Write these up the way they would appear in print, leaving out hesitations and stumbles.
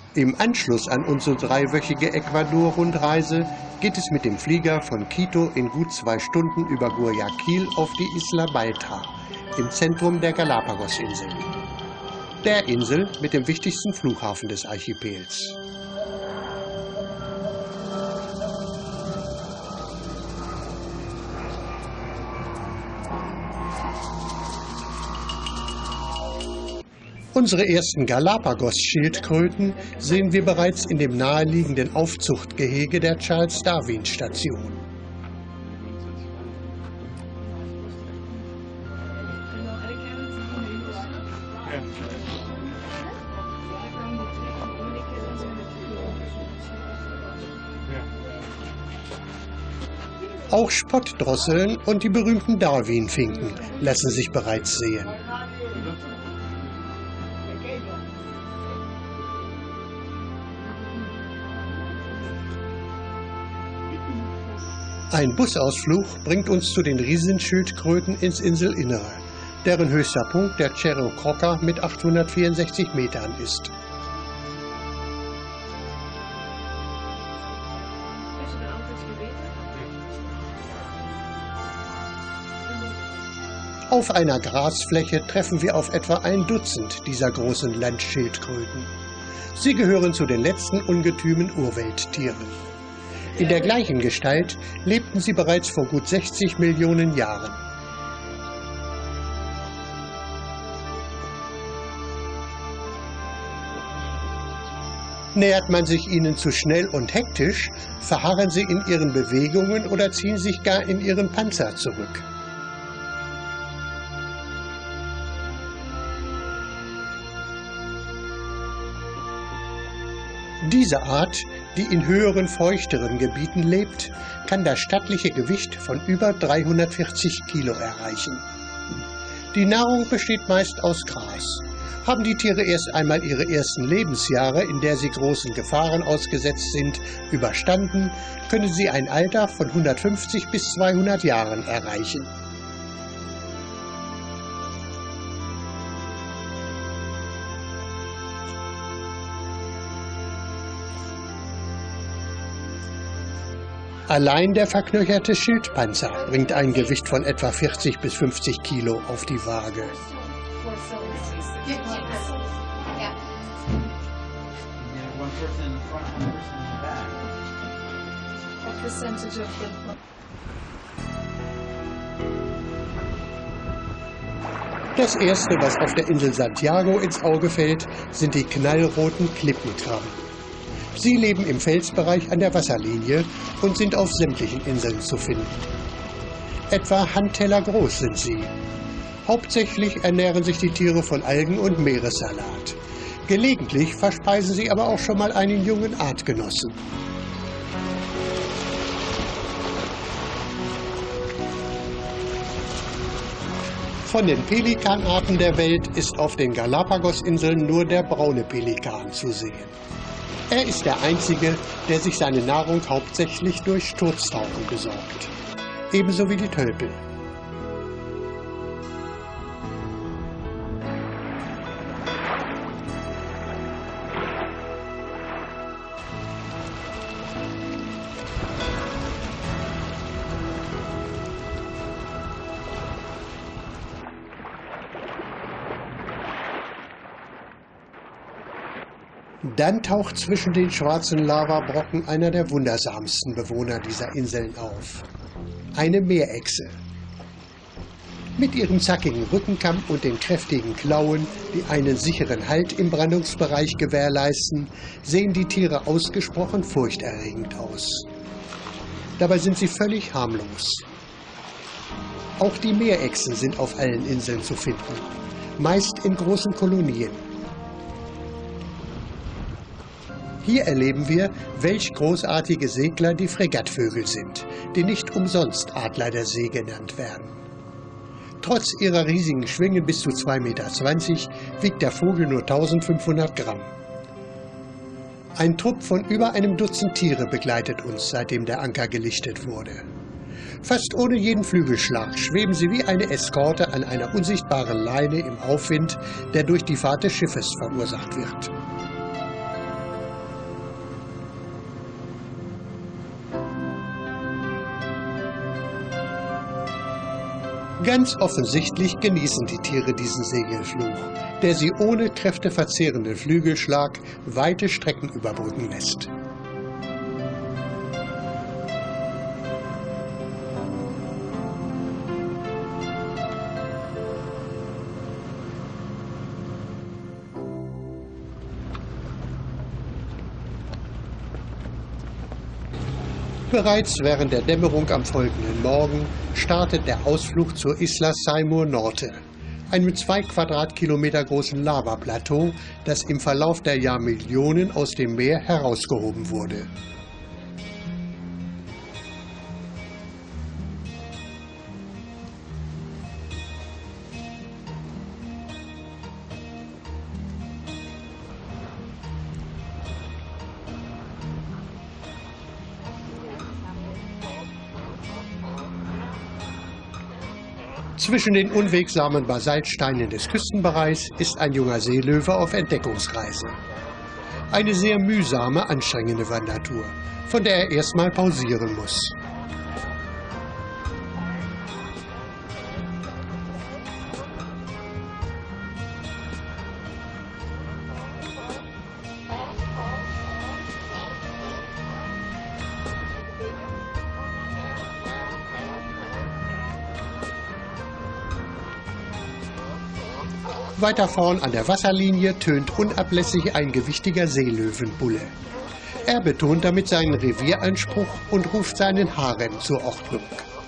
Im Anschluss an unsere dreiwöchige Ecuador-Rundreise geht es mit dem Flieger von Quito in gut 2 Stunden über Guayaquil auf die Isla Balta im Zentrum der Galapagos-Inseln, der Insel mit dem wichtigsten Flughafen des Archipels. Unsere ersten Galapagos-Schildkröten sehen wir bereits in dem naheliegenden Aufzuchtgehege der Charles-Darwin-Station. Auch Spottdrosseln und die berühmten Darwin-Finken lassen sich bereits sehen. Ein Busausflug bringt uns zu den Riesenschildkröten ins Inselinnere, deren höchster Punkt der Cerro Croca mit 864 Metern ist. Auf einer Grasfläche treffen wir auf etwa 1 Dutzend dieser großen Landschildkröten. Sie gehören zu den letzten ungetümen Urwelttieren. In der gleichen Gestalt lebten sie bereits vor gut 60 Millionen Jahren. Nähert man sich ihnen zu schnell und hektisch, verharren sie in ihren Bewegungen oder ziehen sich gar in ihren Panzer zurück. Diese Art, die in höheren, feuchteren Gebieten lebt, kann das stattliche Gewicht von über 340 Kilo erreichen. Die Nahrung besteht meist aus Gras. Haben die Tiere erst einmal ihre ersten Lebensjahre, in der sie großen Gefahren ausgesetzt sind, überstanden, können sie ein Alter von 150 bis 200 Jahren erreichen. Allein der verknöcherte Schildpanzer bringt ein Gewicht von etwa 40 bis 50 Kilo auf die Waage. Das erste, was auf der Insel Santiago ins Auge fällt, sind die knallroten Klippenkrabben. Sie leben im Felsbereich an der Wasserlinie und sind auf sämtlichen Inseln zu finden. Etwa Handteller groß sind sie. Hauptsächlich ernähren sich die Tiere von Algen und Meeressalat. Gelegentlich verspeisen sie aber auch schon mal einen jungen Artgenossen. Von den Pelikanarten der Welt ist auf den Galapagos-Inseln nur der braune Pelikan zu sehen. Er ist der einzige, der sich seine Nahrung hauptsächlich durch Sturztauchen besorgt. Ebenso wie die Tölpel. Dann taucht zwischen den schwarzen Lavabrocken einer der wundersamsten Bewohner dieser Inseln auf. Eine Meerechse. Mit ihrem zackigen Rückenkamm und den kräftigen Klauen, die einen sicheren Halt im Brandungsbereich gewährleisten, sehen die Tiere ausgesprochen furchterregend aus. Dabei sind sie völlig harmlos. Auch die Meerechsen sind auf allen Inseln zu finden, meist in großen Kolonien. Hier erleben wir, welch großartige Segler die Fregattvögel sind, die nicht umsonst Adler der See genannt werden. Trotz ihrer riesigen Schwingen bis zu 2,20 Meter wiegt der Vogel nur 1500 Gramm. Ein Trupp von über einem Dutzend Tiere begleitet uns, seitdem der Anker gelichtet wurde. Fast ohne jeden Flügelschlag schweben sie wie eine Eskorte an einer unsichtbaren Leine im Aufwind, der durch die Fahrt des Schiffes verursacht wird. Ganz offensichtlich genießen die Tiere diesen Segelflug, der sie ohne kräfteverzehrenden Flügelschlag weite Strecken überbrücken lässt. Bereits während der Dämmerung am folgenden Morgen startet der Ausflug zur Isla Seymour Norte, einem 2 Quadratkilometer großen Lavaplateau, das im Verlauf der Jahrmillionen aus dem Meer herausgehoben wurde. Zwischen den unwegsamen Basaltsteinen des Küstenbereichs ist ein junger Seelöwe auf Entdeckungsreise. Eine sehr mühsame, anstrengende Wandertour, von der er erstmal pausieren muss. Weiter vorn an der Wasserlinie tönt unablässig ein gewichtiger Seelöwenbulle. Er betont damit seinen Revieranspruch und ruft seinen Harem zur Ordnung.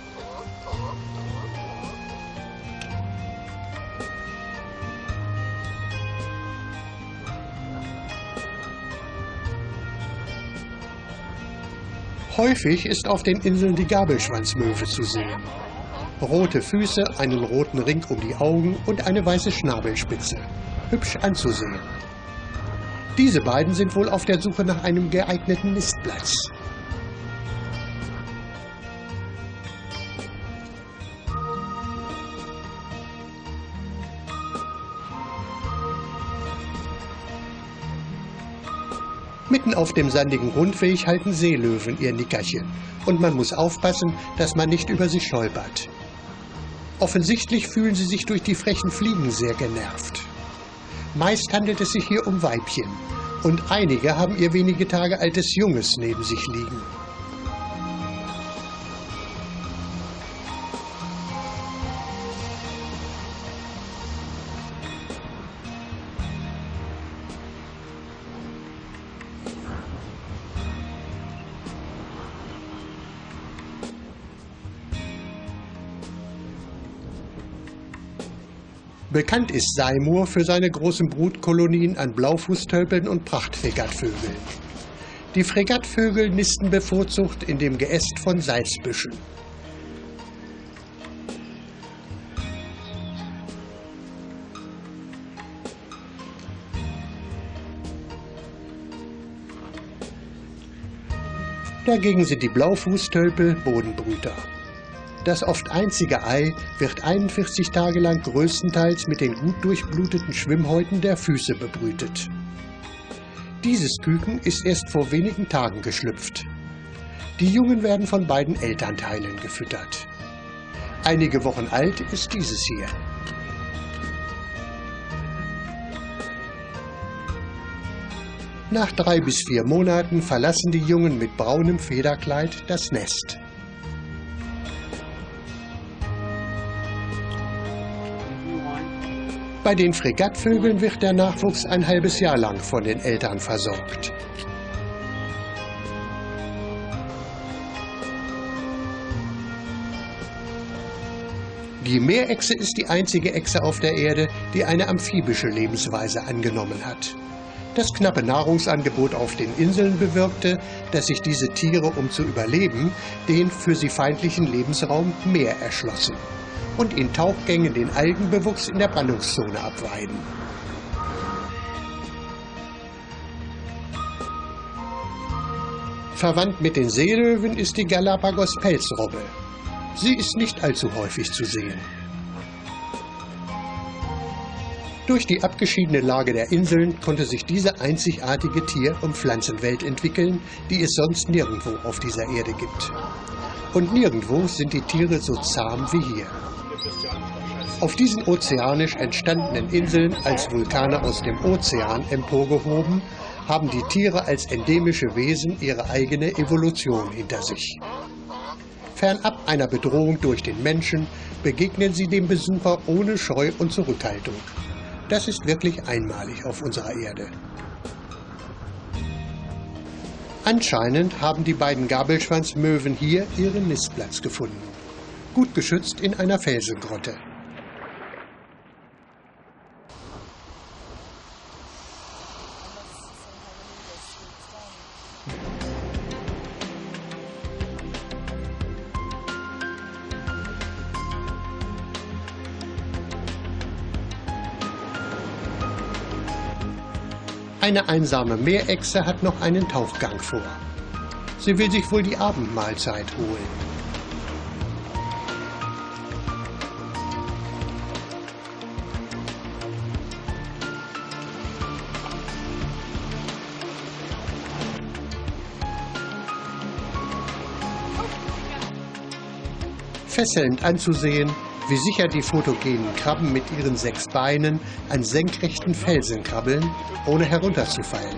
Häufig ist auf den Inseln die Gabelschwanzmöwe zu sehen. Rote Füße, einen roten Ring um die Augen und eine weiße Schnabelspitze. Hübsch anzusehen. Diese beiden sind wohl auf der Suche nach einem geeigneten Nistplatz. Mitten auf dem sandigen Rundweg halten Seelöwen ihr Nickerchen und man muss aufpassen, dass man nicht über sie stolpert. Offensichtlich fühlen sie sich durch die frechen Fliegen sehr genervt. Meist handelt es sich hier um Weibchen und einige haben ihr wenige Tage altes Junges neben sich liegen. Bekannt ist Seymour für seine großen Brutkolonien an Blaufußtölpeln und Prachtfregattvögeln. Die Fregattvögel nisten bevorzugt in dem Geäst von Salzbüschen. Dagegen sind die Blaufußtölpel Bodenbrüter. Das oft einzige Ei wird 41 Tage lang größtenteils mit den gut durchbluteten Schwimmhäuten der Füße bebrütet. Dieses Küken ist erst vor wenigen Tagen geschlüpft. Die Jungen werden von beiden Elternteilen gefüttert. Einige Wochen alt ist dieses hier. Nach 3 bis 4 Monaten verlassen die Jungen mit braunem Federkleid das Nest. Bei den Fregattvögeln wird der Nachwuchs ein halbes Jahr lang von den Eltern versorgt. Die Meerechse ist die einzige Echse auf der Erde, die eine amphibische Lebensweise angenommen hat. Das knappe Nahrungsangebot auf den Inseln bewirkte, dass sich diese Tiere, um zu überleben, den für sie feindlichen Lebensraum Meer erschlossen und in Tauchgängen den Algenbewuchs in der Brandungszone abweiden. Verwandt mit den Seelöwen ist die Galapagos-Pelzrobbe. Sie ist nicht allzu häufig zu sehen. Durch die abgeschiedene Lage der Inseln konnte sich diese einzigartige Tier- und Pflanzenwelt entwickeln, die es sonst nirgendwo auf dieser Erde gibt. Und nirgendwo sind die Tiere so zahm wie hier. Auf diesen ozeanisch entstandenen Inseln, als Vulkane aus dem Ozean emporgehoben, haben die Tiere als endemische Wesen ihre eigene Evolution hinter sich. Fernab einer Bedrohung durch den Menschen begegnen sie dem Besucher ohne Scheu und Zurückhaltung. Das ist wirklich einmalig auf unserer Erde. Anscheinend haben die beiden Gabelschwanzmöwen hier ihren Nistplatz gefunden. Gut geschützt in einer Felsengrotte. Eine einsame Meerechse hat noch einen Tauchgang vor. Sie will sich wohl die Abendmahlzeit holen. Fesselnd anzusehen, wie sicher die fotogenen Krabben mit ihren 6 Beinen an senkrechten Felsen krabbeln, ohne herunterzufallen.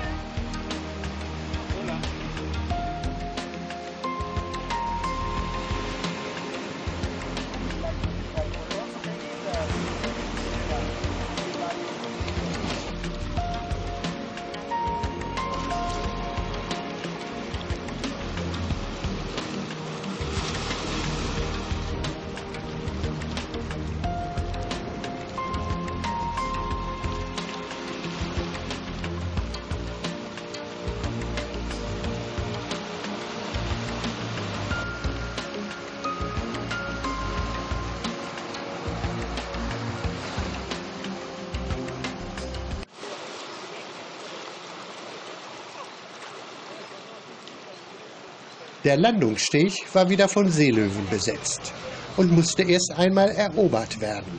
Der Landungssteg war wieder von Seelöwen besetzt und musste erst einmal erobert werden.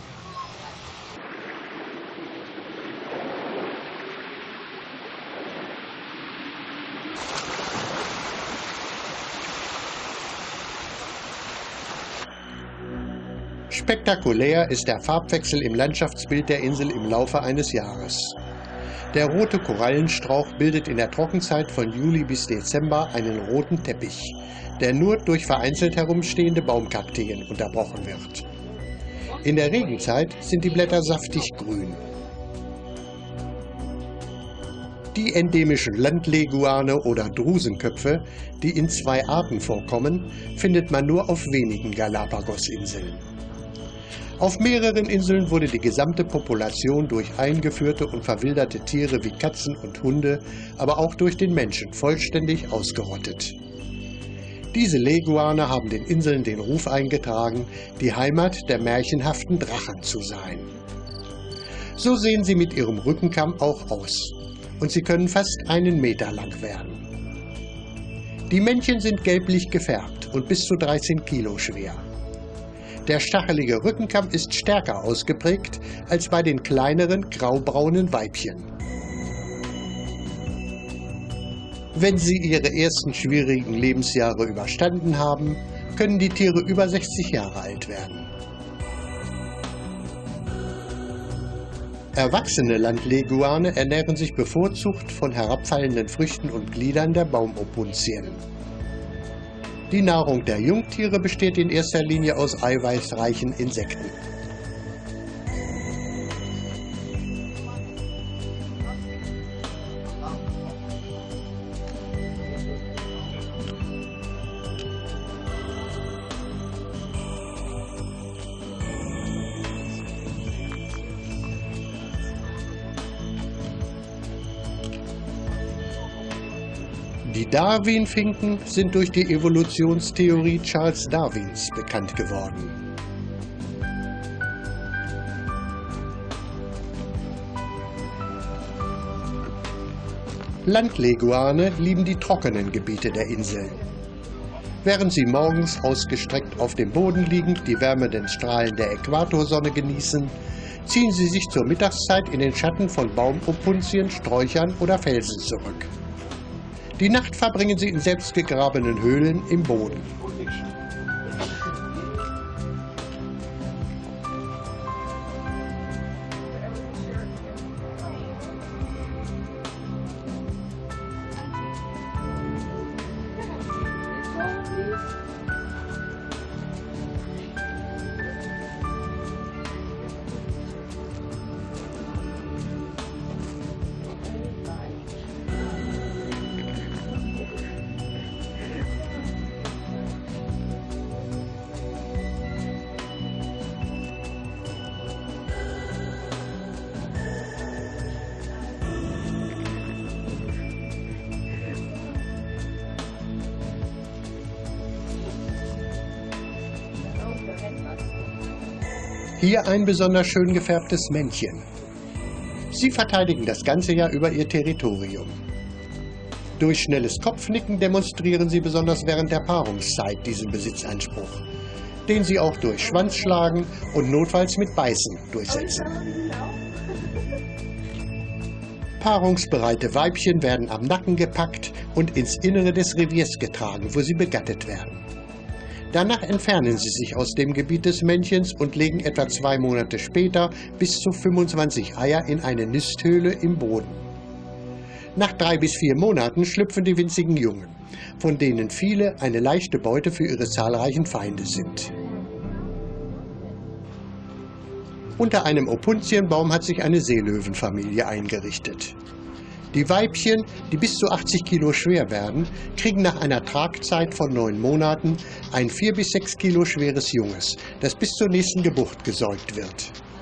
Spektakulär ist der Farbwechsel im Landschaftsbild der Insel im Laufe eines Jahres. Der rote Korallenstrauch bildet in der Trockenzeit von Juli bis Dezember einen roten Teppich, der nur durch vereinzelt herumstehende Baumkakteen unterbrochen wird. In der Regenzeit sind die Blätter saftig grün. Die endemischen Landleguane oder Drusenköpfe, die in 2 Arten vorkommen, findet man nur auf wenigen Galapagos-Inseln. Auf mehreren Inseln wurde die gesamte Population durch eingeführte und verwilderte Tiere wie Katzen und Hunde, aber auch durch den Menschen vollständig ausgerottet. Diese Leguane haben den Inseln den Ruf eingetragen, die Heimat der märchenhaften Drachen zu sein. So sehen sie mit ihrem Rückenkamm auch aus. Und sie können fast 1 Meter lang werden. Die Männchen sind gelblich gefärbt und bis zu 13 Kilo schwer. Der stachelige Rückenkamm ist stärker ausgeprägt als bei den kleineren graubraunen Weibchen. Wenn sie ihre ersten schwierigen Lebensjahre überstanden haben, können die Tiere über 60 Jahre alt werden. Erwachsene Landleguane ernähren sich bevorzugt von herabfallenden Früchten und Gliedern der Baumopuntien. Die Nahrung der Jungtiere besteht in erster Linie aus eiweißreichen Insekten. Die Darwin-Finken sind durch die Evolutionstheorie Charles Darwins bekannt geworden. Landleguane lieben die trockenen Gebiete der Inseln. Während sie morgens ausgestreckt auf dem Boden liegend die wärmenden Strahlen der Äquatorsonne genießen, ziehen sie sich zur Mittagszeit in den Schatten von Baumopuntien, Sträuchern oder Felsen zurück. Die Nacht verbringen sie in selbstgegrabenen Höhlen im Boden. Hier ein besonders schön gefärbtes Männchen. Sie verteidigen das ganze Jahr über ihr Territorium. Durch schnelles Kopfnicken demonstrieren sie besonders während der Paarungszeit diesen Besitzanspruch, den sie auch durch Schwanzschlagen und notfalls mit Beißen durchsetzen. Paarungsbereite Weibchen werden am Nacken gepackt und ins Innere des Reviers getragen, wo sie begattet werden. Danach entfernen sie sich aus dem Gebiet des Männchens und legen etwa 2 Monate später bis zu 25 Eier in eine Nisthöhle im Boden. Nach 3 bis 4 Monaten schlüpfen die winzigen Jungen, von denen viele eine leichte Beute für ihre zahlreichen Feinde sind. Unter einem Opuntienbaum hat sich eine Seelöwenfamilie eingerichtet. Die Weibchen, die bis zu 80 Kilo schwer werden, kriegen nach einer Tragzeit von 9 Monaten ein 4 bis 6 Kilo schweres Junges, das bis zur nächsten Geburt gesäugt wird.